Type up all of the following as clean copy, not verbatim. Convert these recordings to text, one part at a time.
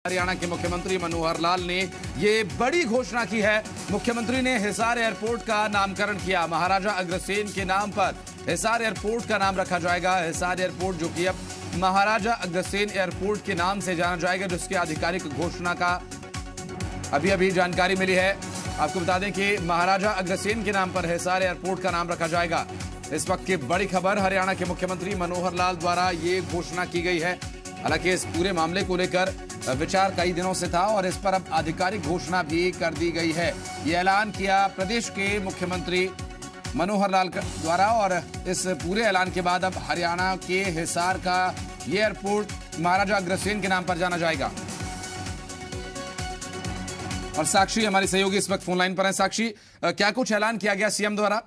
हरियाणा के मुख्यमंत्री मनोहर लाल ने ये बड़ी घोषणा की है। मुख्यमंत्री ने हिसार एयरपोर्ट का नामकरण किया। महाराजा अग्रसेन के नाम पर हिसार एयरपोर्ट का नाम रखा जाएगा। हिसार एयरपोर्ट जो कि अब महाराजा अग्रसेन एयरपोर्ट के नाम से जाना जाएगा, जिसकी आधिकारिक घोषणा का अभी जानकारी मिली है। आपको बता दें कि महाराजा अग्रसेन के नाम पर हिसार एयरपोर्ट का नाम रखा जाएगा। इस वक्त की बड़ी खबर, हरियाणा के मुख्यमंत्री मनोहर लाल द्वारा ये घोषणा की गई है। हालांकि इस पूरे मामले को लेकर विचार कई दिनों से था और इस पर अब आधिकारिक घोषणा भी कर दी गई है। ये ऐलान किया प्रदेश के मुख्यमंत्री मनोहर लाल द्वारा और इस पूरे ऐलान के बाद अब हरियाणा के हिसार का ये एयरपोर्ट महाराजा अग्रसेन के नाम पर जाना जाएगा। और साक्षी हमारी सहयोगी इस वक्त फोन लाइन पर है। साक्षी, क्या कुछ ऐलान किया गया सीएम द्वारा?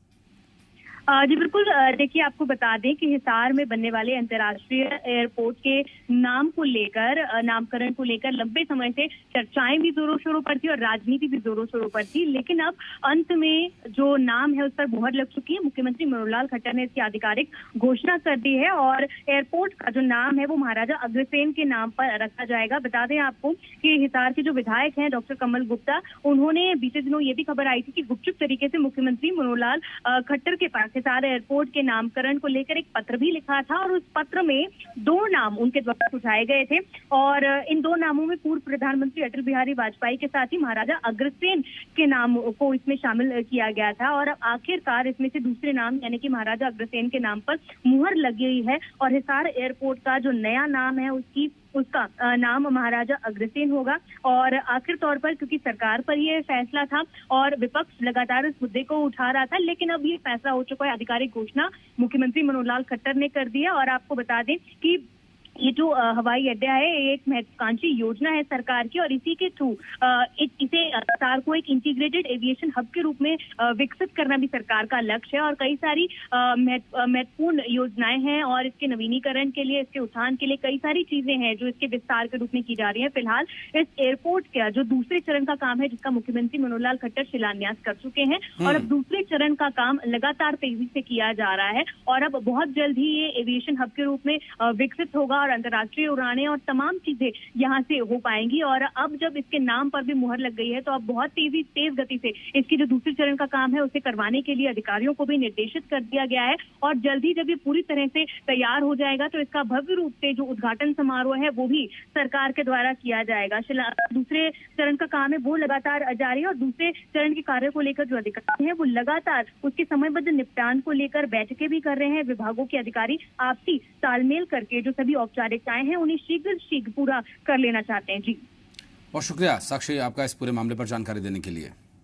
जी बिल्कुल, देखिए आपको बता दें कि हिसार में बनने वाले अंतर्राष्ट्रीय एयरपोर्ट के नाम को लेकर, नामकरण को लेकर लंबे समय से चर्चाएं भी जोरों शोरों पर थी और राजनीति भी जोरों शोरों पर थी, लेकिन अब अंत में जो नाम है उस पर मुहर लग चुकी है। मुख्यमंत्री मनोहर लाल खट्टर ने इसकी आधिकारिक घोषणा कर दी है और एयरपोर्ट का जो नाम है वो महाराजा अग्रसेन के नाम पर रखा जाएगा। बता दें आपको कि हिसार के जो विधायक हैं डॉक्टर कमल गुप्ता, उन्होंने बीते दिनों ये भी खबर आई थी कि गुपचुप तरीके से मुख्यमंत्री मनोहर लाल खट्टर के पास हिसार एयरपोर्ट के नामकरण को लेकर एक पत्र भी लिखा था और उस पत्र में दो नाम उनके द्वारा सुझाए गए थे और इन दो नामों में पूर्व प्रधानमंत्री अटल बिहारी वाजपेयी के साथ ही महाराजा अग्रसेन के नाम को इसमें शामिल किया गया था और आखिरकार इसमें से दूसरे नाम यानी कि महाराजा अग्रसेन के नाम पर मुहर लगी हुई है और हिसार एयरपोर्ट का जो नया नाम है उसका नाम महाराजा अग्रसेन होगा। और आखिर तौर पर क्योंकि सरकार पर यह फैसला था और विपक्ष लगातार इस मुद्दे को उठा रहा था, लेकिन अब ये फैसला हो चुका है। आधिकारिक घोषणा मुख्यमंत्री मनोहर लाल खट्टर ने कर दी है और आपको बता दें कि ये जो हवाई अड्डा है ये एक महत्वाकांक्षी योजना है सरकार की और इसी के थ्रू इसे सरकार को एक इंटीग्रेटेड एविएशन हब के रूप में विकसित करना भी सरकार का लक्ष्य है और कई सारी महत्वपूर्ण योजनाएं हैं और इसके नवीनीकरण के लिए, इसके उत्थान के लिए कई सारी चीजें हैं जो इसके विस्तार के रूप में की जा रही है। फिलहाल इस एयरपोर्ट का जो दूसरे चरण का काम है जिसका मुख्यमंत्री मनोहर लाल खट्टर शिलान्यास कर चुके हैं और अब दूसरे चरण का काम लगातार तेजी से किया जा रहा है और अब बहुत जल्द ही ये एविएशन हब के रूप में विकसित होगा और अंतर्राष्ट्रीय उड़ानें और तमाम चीजें यहां से हो पाएंगी। और अब जब इसके नाम पर भी मुहर लग गई है तो अब बहुत तेज गति से इसकी जो दूसरे चरण का काम है उसे करवाने के लिए अधिकारियों को भी निर्देशित कर दिया गया है और जल्द ही जब ये पूरी तरह से तैयार हो जाएगा तो इसका भव्य रूप से जो उद्घाटन समारोह है वो भी सरकार के द्वारा किया जाएगा। दूसरे चरण का काम है वो लगातार जारी है और दूसरे चरण के कार्य को लेकर जो अधिकारी हैं वो लगातार उसके समयबद्ध निपटान को लेकर बैठकें भी कर रहे हैं। विभागों के अधिकारी आपसी तालमेल करके जो सभी औपचारिकताएं हैं उन्हें शीघ्र पूरा कर लेना चाहते हैं। जी बहुत शुक्रिया साक्षी आपका इस पूरे मामले पर जानकारी देने के लिए।